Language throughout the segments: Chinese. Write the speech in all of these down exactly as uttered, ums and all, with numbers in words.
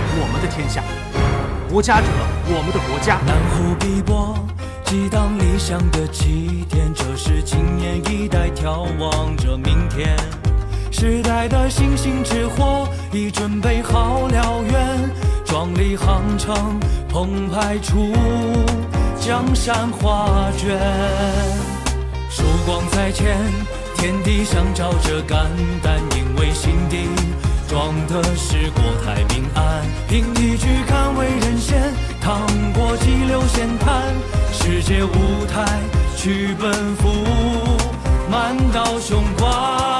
我们的天下；国家者，我们的国家。 南湖碧波，激荡理想的起点，这是青年一代眺望着明天。时代的星星之火已准备好燎原，壮丽航程澎湃出江山画卷。曙光在前，天地上照着肝胆，因为心底装的是国泰民安。凭一句敢为人先，趟过激流险滩，世界舞台去奔赴，满道雄关。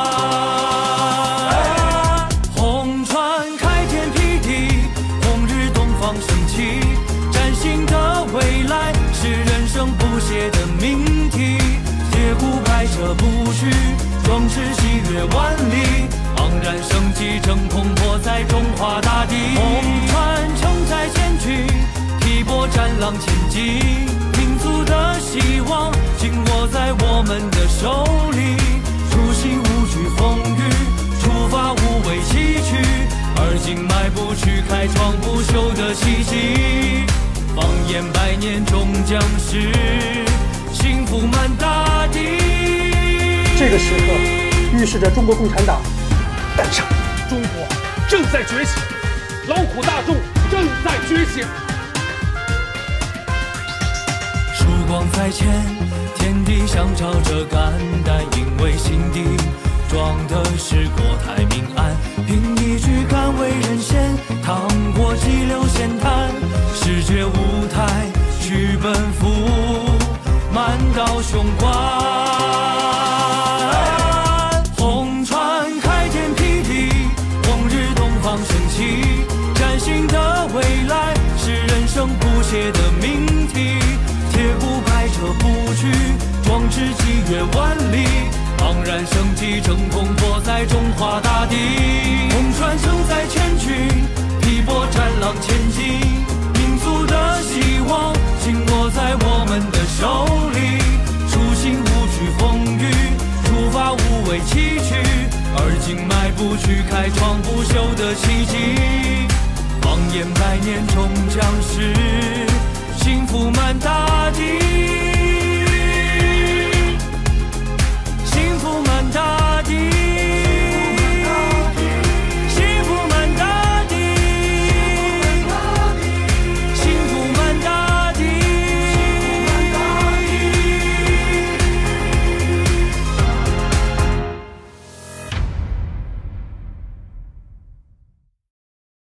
红船开天辟地，红日东方升起，崭新的未来是人生不懈的命题。铁骨百折不屈，壮志喜悦万里，昂然生机正蓬勃在中华大地。红船承载千军，劈波战浪前进，民族的希望紧握在我们的手里。初心无惧风雨，出发无畏崎岖，而今迈步去开创不朽的奇迹。放眼百年终将逝，幸福满大地。 这个时刻预示着中国共产党诞生， 中国正在觉醒，劳苦大众正在觉醒。 曙光在前，天地相照着肝胆，因为心底装的是国泰民安。凭一句敢为人先，趟过激流险滩，世界舞台去奔赴，满道雄关。红船开天辟地，红日东方升起，崭新的未来是人生不懈的命题。铁骨百折不屈，壮志激越万里，昂然生机正蓬勃在中华大地。红船承载千军，劈波战浪前进，民族的希望紧握在我们的手里。初心无惧风雨，出发无畏崎岖，而今迈步去开创不朽的奇迹。放眼百年终将逝，幸福满大地。